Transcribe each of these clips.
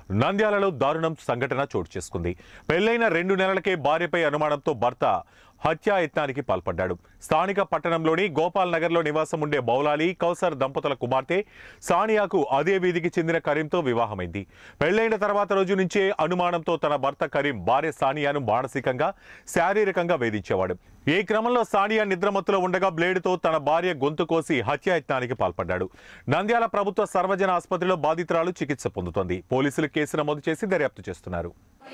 నంద్యాలలో దారుణం సంఘటన చోటు చేసుకుంది. పెళ్లైన 2 నెలలకే భార్యపై అనుమానంతో భర్త హత్యాయత్నానికి పాల్పడ్డాడు. స్థానిక పట్టణంలోని గోపాల్ నగర్లో నివాసం ఉండే మౌలాలి కౌసర్ దంపతుల కుమార్తె సానియాకు అదే వీధికి చెందిన కరీంతో వివాహమైంది. పెళ్లైన తర్వాత రోజు నుంచే అనుమానంతో తన భర్త కరీం భార్య సానియాను మానసికంగా, శారీరకంగా వేధించేవాడు. ఈ క్రమంలో సానియా నిద్రమత్తులో ఉండగా బ్లేడుతో తన భార్య గొంతు కోసి హత్యాయత్నానికి పాల్పడ్డాడు. నంద్యాల ప్రభుత్వ సర్వజన ఆసుపత్రిలో బాధితురాలు చికిత్స పొందుతోంది. పోలీసులు కేసు నమోదు చేసి దర్యాప్తు చేస్తున్నారు.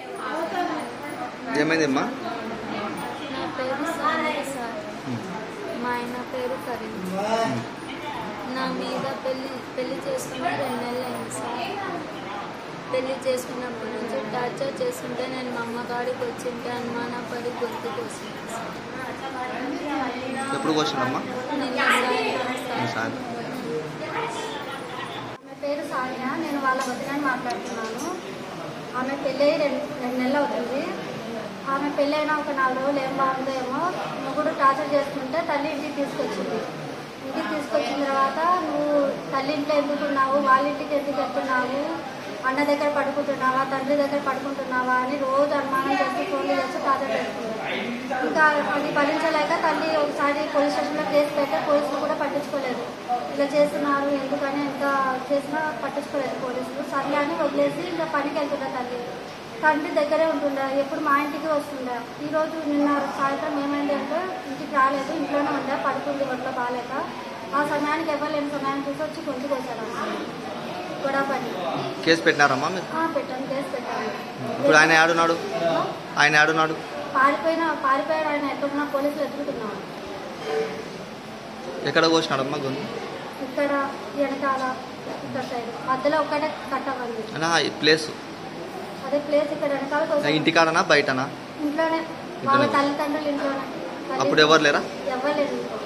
మా ఆయన పేరు కరీం. నా మీద పెళ్లి చేసుకున్న 2 నెలలు అయింది సార్. పెళ్లి చేసుకున్నప్పటి నుంచి టార్చర్ చేసుకుంటే నేను మా అమ్మగాడికి వచ్చింటే అనుమానపడి గుర్తు కోసింది సార్. ఎప్పుడు కోసినమ్మా? ఆమె పేరు సానియా. నేను వాళ్ళ వదినని మాట్లాడుతున్నాను. ఆమె పెళ్ళి 2 నెలలు అవుతుంది. ఆమె పెళ్ళైనా ఒక 4 రోజులు ఏం బాగుందో ఏమో మొగుడు టార్చర్ చేసుకుంటే తల్లి ఇంటికి తీసుకొచ్చింది. ఇంటికి తీసుకొచ్చిన తర్వాత నువ్వు తల్లి ఇంట్లో ఎందుకున్నావు, వాళ్ళ ఇంటికి ఎందుకు వెళ్తున్నావు, అన్న దగ్గర పడుకుంటున్నావా, తండ్రి దగ్గర పడుకుంటున్నావా అని రోజు అనుమానం చేసి ఫోన్లు చేసి టార్చర్ చేస్తుంది. ఇంకా అది భరించలేక తల్లి ఒకసారి పోలీస్ స్టేషన్లో కేసు పెడితే పోలీసులు కూడా పట్టించుకోలేదు. ఇలా చేస్తున్నారు ఎందుకని ఎంత చేసినా పట్టించుకోలేదు పోలీసులు. సర్లే అని వదిలేసి ఇంకా పనికి వెళ్తుండే తల్లి. తండ్రి దగ్గరే ఉంటుండే, ఎప్పుడు మా ఇంటికి వస్తుండే. ఈరోజు నిన్న సాయంత్రం ఏమైంది అంటే ఇంటికి రాలేదు, ఇంట్లోనే ఉండే, పడుకుంది ఒంట్లో బాగాలేక. ఆ సమయానికి ఇవ్వలేని సమయానికి చూసి వచ్చి గొంతు కోసారు. గొడవ పడి కేసు పెట్టినారమ్మా? పెట్టాను, కేసు పెట్టాను. ఇప్పుడు ఆయన ఆడున్నాడు, పారిపోయాడు ఆయన. ఎక్కడున్నా పోలీసులు ఎదుగుతున్నాడు. ఎక్కడ కోసినాడమ్మా గొంతు? ఇక్కడ వెనకాల, ఇక్కడ సైడ్ మధ్యలో ఒక్కటే కట్టవండి. ప్లేస్ అదే ప్లేస్ ఇక్కడ వెనకాల. ఇంటికాడనా బయటనా? ఇంట్లోనే, వాళ్ళ తల్లిదండ్రులు ఇంట్లోనే. అప్పుడు ఎవరు లేరా? ఎవరు లేరు.